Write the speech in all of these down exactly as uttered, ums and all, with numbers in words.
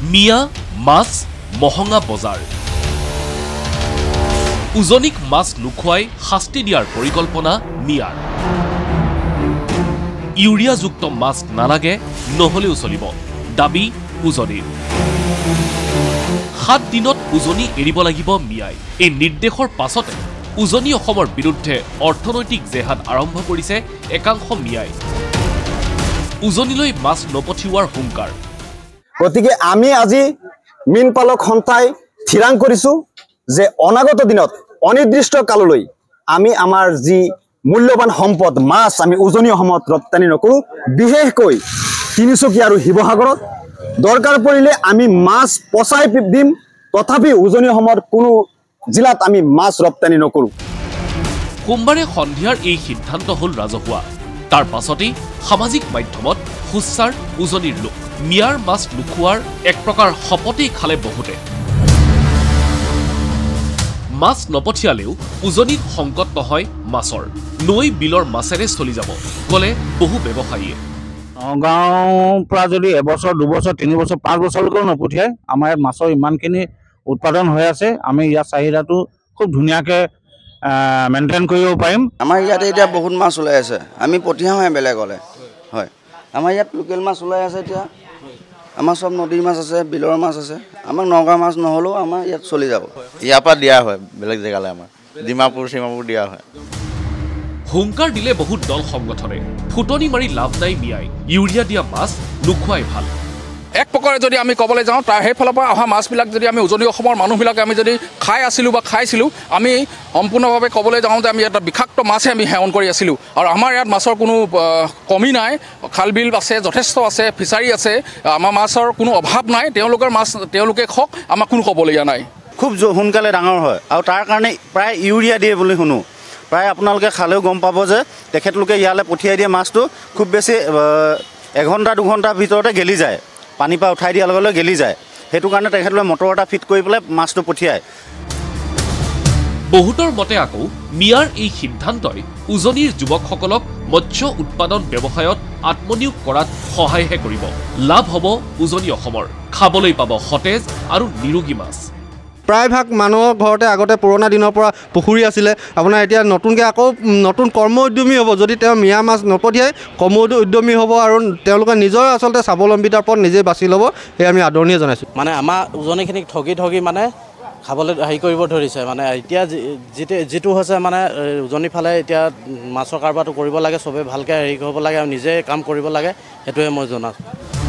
মিয়া মাছ মহঙা বজাৰ উজনিক মাছ নুখুৱাই শাস্তি দিয়াৰ পৰিকল্পনা মিয়াৰ ইউৰিয়াযুক্ত মাছ নালাগে নহলেও চলিব দাবী উজনিৰ সাত দিনত উজনি এৰিব লাগিব মিয়াই এই নিৰ্দেশৰ পাছতে উজনি অসমৰ বিৰুদ্ধে অৰ্থনৈতিক জেহাদ আৰম্ভ কৰিছে একাংশ মিয়াই উজনিলৈ মাছ নপঠিওৱাৰ হুংকাৰ গতিকে আমি আজি মীনপালক সন্থাই থিৰাং কৰিছো যে অনাগত দিনত অনিৰ্দিষ্ট কাললৈ আমি আমাৰ যি মূল্যৱান সম্পদ মাছ আমি উজনি অসমত ৰপ্তানি নকৰো বিশেষকৈ তিনিচুকীয়া আৰু শিৱসাগৰত দৰকাৰ পৰিলে আমি মাছ পচাই দিম তথাপি উজনি অসমৰ কোনো জিলাত আমি মাছ ৰপ্তানি নকৰো সোমবাৰে সন্ধিয়াৰ এই সিদ্ধান্ত হল ৰাজহুৱা তাৰ পাছতেই সামাজিক মাধ্যমত খুচচাৰ উজনিৰ লোক মিয়াৰ মাছ লুকুৱাৰ এক প্ৰকাৰ শপতেই খালে বহুতে মাছ নপঠিয়ালেও উজনিত সংকট নহয় মাছৰ নৈ বিলৰ মাছেৰে চলি যাব কলে বহু ব্যৱসায়ীয়ে গাঁৱৰ পৰা যদি এবছৰ দুবছৰ তিনি বছৰ পাঁচ বছৰলৈকে নপঠিয়াই আমাৰ ইয়াত মাছৰ ইমানখিনি উৎপাদন হৈ আছে আমি ইয়াৰ চাহিদাটো খুব ধুনীয়াকৈ মেইনটেইন কৰিব পাৰিম আমাৰ ইয়াতে এতিয়া বহুত মাছ ওলাই আছে আমি পঠিয়াওঁহে বেলেগলৈ হয় আমাৰ ইয়াত লোকেল মাছ ওলাই আছে এতিয়া আমাৰ সব নদীৰ মাছ আছে বিলৰ মাছ আছে আমাৰ নগাঁও মাছ নহ'লেও আমাৰ ইয়াত চলি যাব ইয়াৰ পৰা দিয়া হয় বেলেগ জেগালৈ আমাৰ ডিমাপুৰ চিমাপুৰ দিয়া হয় হুংকাৰ দিলে বহুত দল সংগঠনে ফুটনি মাৰি লাভ নাই মিয়াই ইউৰিয়া দিয়া মাছ নুখুৱাই ভাল এক প্ৰকাৰে যদি আমি ক'বলৈ যাওঁ তাৰ সেইফালৰ পৰা অহা মাছবিলাক যদি আমি উজনি অসমৰ মানুহবিলাকে আমি যদি খাই আছিলোঁ বা খাইছিলোঁ আমি সম্পূৰ্ণভাৱে ক'বলৈ যাওঁ যে আমি এটা বিষাক্ত মাছহে আমি সেৱন কৰি আছিলোঁ আৰু আমাৰ ইয়াত মাছৰ কোনো কমি নাই খাল বিল আছে যথেষ্ট আছে ফিচাৰী আছে আমাৰ মাছৰ কোনো অভাৱ নাই তেওঁলোকৰ মাছ তেওঁলোকে খওক আমাক কোনো ক'বলগীয়া নাই খুব সোনকালে ডাঙৰ হয় আৰু তাৰ কাৰণে প্ৰায় ইউৰিয়া দিয়ে বুলি শুনো প্ৰায় আপোনালোকে খালেও গম পাব যে তেখেতলোকে ইয়ালৈ পঠিয়াই দিয়ে মাছটো খুব বেছি এঘণ্টা দুঘণ্টাৰ ভিতৰতে গেলি যায় পানী পৰা উঠাই দিয়াৰ লগে লগে গেলি যায় সেইটো কাৰণে তেখেতলোকে মটৰ এটা ফিট কৰি পেলাই মাছটো পঠিয়ায় বহুতৰ মতে আকৌ মিয়াৰ এই সিদ্ধান্তই উজনিৰ যুৱকসকলক মৎস্য উৎপাদন ব্যৱসায়ত আত্মনিয়োগ কৰাত সহায়হে কৰিব লাভ হ'ব উজনি অসমৰ খাবলৈ পাব সতেজ আৰু নিৰোগী মাছ প্ৰায়ভাগ মানুহৰ ঘৰতে আগতে পুৰণা দিনৰ পৰা পুখুৰী আছিলে আপোনাৰ এতিয়া নতুনকৈ আকৌ নতুন কৰ্ম উদ্যমী হ'ব যদি তেওঁ মিয়া মাছ নপঠিয়াই কৰ্ম উদ্যমী হ'ব আৰু তেওঁলোকে নিজৰ আচলতে স্বাৱলম্বিতাৰ পথ নিজে বাছি ল'ব এই আমি আদৰণীয় জনাইছোঁ মানে আমাৰ উজনিখিনিক ঠগি ঠগি মানে খাবলৈ হেৰি কৰিব ধৰিছে মানে এতিয়া যিটো যিটো হৈছে মানে উজনি ফালে এতিয়া মাছৰ কাৰবাৰটো কৰিব লাগে চবেই ভালকৈ হেৰি কৰিব লাগে আৰু নিজে কাম কৰিব লাগে সেইটোৱে মই জনাইছোঁ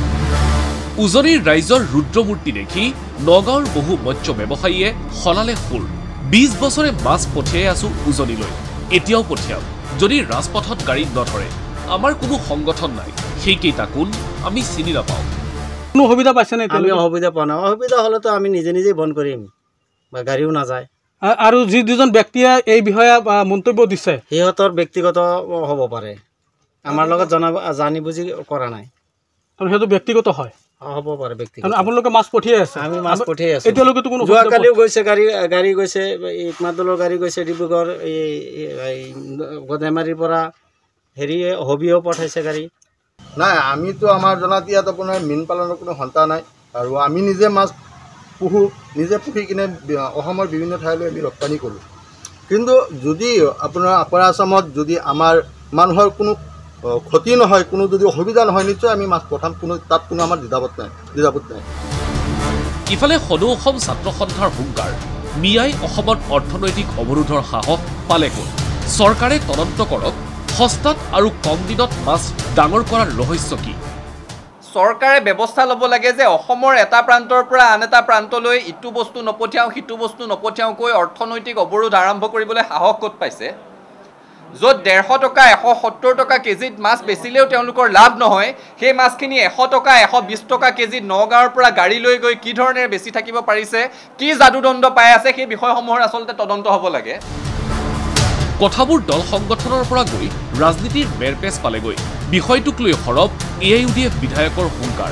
উজনিৰ ৰাইজৰ ৰুদ্ৰমূৰ্তি দেখি নগাঁৱৰ বহু মৎস্য ব্যৱসায়ীয়ে সলালে সুৰ বিশ বছৰে মাছ পঠিয়াই আছো উজনিলৈ এতিয়াও পঠিয়াম যদি ৰাজপথত গাড়ী নধৰে আমাৰ কোনো সংগঠন নাই সেইকেইটা কোন আমি চিনি নাপাওঁ কোনো অসুবিধা পাইছে নাই আমি অসুবিধা পোৱা নাই অসুবিধা হ'লেতো আমি নিজে নিজে বন্ধ কৰিম বা গাড়ীও নাযায় আৰু যি দুজন ব্যক্তিয়ে এই বিষয়ে মন্তব্য দিছে সিহঁতৰ ব্যক্তিগত হ'ব পাৰে আমাৰ লগত জনা জানি বুজি কৰা নাই আৰু সেইটো ব্যক্তিগত হয় হ'ব পাৰে ব্যক্তি আপোনালোকে মাছ পঠিয়াই আছে আমি মাছ পঠিয়াই আছো এতিয়ালৈকেতো কোনো যোৱাকালিও গৈছে গাড়ী গাড়ী গৈছে ইকমাদলৰ গাড়ী গৈছে ডিব্ৰুগড় এই গদেমাৰীৰ পৰা হেৰি হবিও পঠাইছে গাড়ী নাই আমিতো আমাৰ জনাত ইয়াত আপোনাৰ মীন পালনৰ কোনো সন্থা নাই আৰু আমি নিজে মাছ পুহো নিজে পুহি কিনে অসমৰ বিভিন্ন ঠাইলৈ আমি ৰপ্তানি কৰোঁ কিন্তু যদি আপোনাৰ আপাৰ আসামত যদি আমাৰ মানুহৰ কোনো ক্ষতি নহয় কোনো যদি অসুবিধা নহয় নিশ্চয় আমি মাছ পঠাম কোনো তাত কোনো আমাৰ দ্বিধাবোধ নাই দ্বিধাবোধ নাই ইফালে সদৌ অসম ছাত্ৰ সন্থাৰ হুংকাৰ মিয়াই অসমত অৰ্থনৈতিক অৱৰোধৰ সাহস পালে ক'ত চৰকাৰে তদন্ত কৰক সস্তাত আৰু কম দিনত মাছ ডাঙৰ কৰাৰ ৰহস্য কি চৰকাৰে ব্যৱস্থা ল'ব লাগে যে অসমৰ এটা প্ৰান্তৰ পৰা আন এটা প্ৰান্তলৈ ইটো বস্তু নপঠিয়াওঁ সিটো বস্তু নপঠিয়াওঁকৈ অৰ্থনৈতিক অৱৰোধ আৰম্ভ কৰিবলৈ সাহস ক'ত পাইছে য'ত ডেৰশ টকা এশ সত্তৰ টকা কেজিত মাছ বেচিলেও তেওঁলোকৰ লাভ নহয় সেই মাছখিনি এশ টকা এশ বিছ টকা কেজিত নগাঁৱৰ পৰা গাড়ী লৈ গৈ কি ধৰণে বেছি থাকিব পাৰিছে কি যাদুদণ্ড পাই আছে সেই বিষয়সমূহৰ আচলতে তদন্ত হ'ব লাগে কথাবোৰ দল সংগঠনৰ পৰা গৈ ৰাজনীতিৰ মেৰপেচ পালেগৈ বিষয়টোক লৈ সৰব A I U D F বিধায়কৰ হুংকাৰ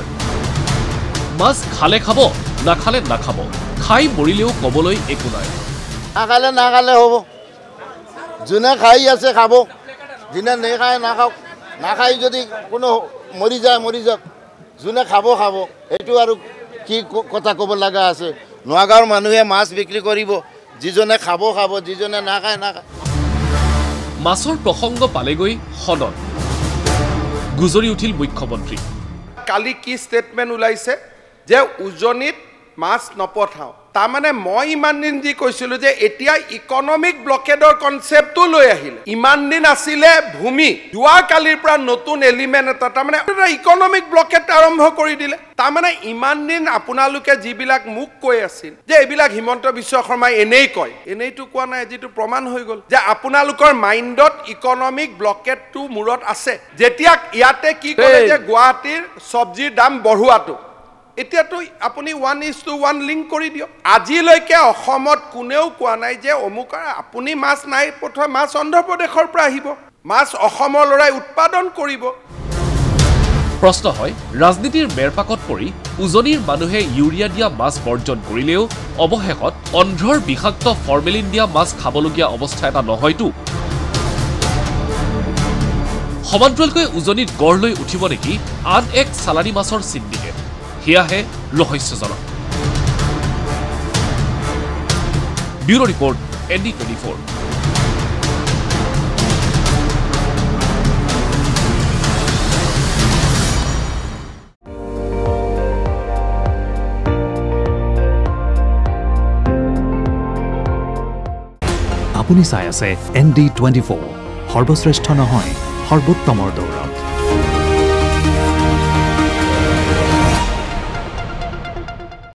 মাছ খালে খাব নাখালে নাখাব খাই মৰিলেও ক'বলৈ একো নাই নাখালে নাখালে হ'ব যোনে খাই আছে খাব যোনে নেখায় নাখাওক নাখাই যদি কোনো মৰি যায় মৰি যাওক যোনে খাব খাব এইটো আৰু কি কথা ক'ব লগা আছে নগাঁৱৰ মানুহে মাছ বিক্ৰী কৰিব যিজনে খাব খাব যিজনে নাখায় নাখায় মাছৰ প্ৰসংগ পালেগৈ সদন গুজৰি উঠিল মুখ্যমন্ত্ৰী কালি কি ষ্টেটমেণ্ট ওলাইছে যে উজনিত মাছ নপঠাওঁ তাৰমানে মই ইমান দিন যি কৈছিলোঁ যে এতিয়া ইকনমিক ব্লকেডৰ কনচেপ্টটো লৈ আহিলে ইমান দিন আছিলে ভূমি যোৱাকালিৰ পৰা নতুন এলিমেণ্ট এটা তাৰমানে ইকনমিক ব্লকেড আৰম্ভ কৰি দিলে তাৰমানে ইমান দিন আপোনালোকে যিবিলাক মোক কৈ আছিল যে এইবিলাক হিমন্ত বিশ্ব শৰ্মাই এনেই কয় এনেইতো কোৱা নাই যিটো প্ৰমাণ হৈ গ'ল যে আপোনালোকৰ মাইণ্ডত ইকনমিক ব্লকেডটো মূৰত আছে যেতিয়া ইয়াতে কি ক'লে যে গুৱাহাটীৰ চব্জিৰ দাম বঢ়োৱাটো এতিয়াতো আপুনি one is to one link কৰি দিয়ক আজিলৈকে অসমত কোনেও কোৱা নাই যে অমুক আপুনি মাছ নাই পঠোৱা মাছ অন্ধ্ৰপ্ৰদেশৰ পৰা আহিব মাছ অসমৰ ল'ৰাই উৎপাদন কৰিব প্ৰশ্ন হয় ৰাজনীতিৰ মেৰপাকত পৰি উজনিৰ মানুহে ইউৰিয়া দিয়া মাছ বৰ্জন কৰিলেও অৱশেষত অন্ধ্ৰৰ বিষাক্ত ফৰ্মেলিন দিয়া মাছ খাবলগীয়া অৱস্থা এটা নহয়তো সমান্তৰালকৈ উজনিত গঢ় লৈ উঠিব নেকি আন এক চালানী মাছৰ চিণ্ডিকেট হিয়াহে ৰহস্যজনক bureau report N D twenty four আপুনি চাই আছে এন ডি টুৱেণ্টি ফ'ৰ সৰ্বশ্ৰেষ্ঠ নহয় সৰ্বোত্তমৰ দৌৰত